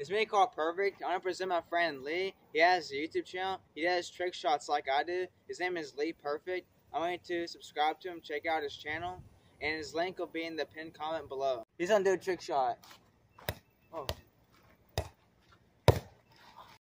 It's me called Perfect. I want to present my friend Lee. He has a YouTube channel. He does trick shots like I do. His name is Lee Perfect. I want you to subscribe to him, check out his channel, and his link will be in the pinned comment below. He's gonna do a trick shot. Oh.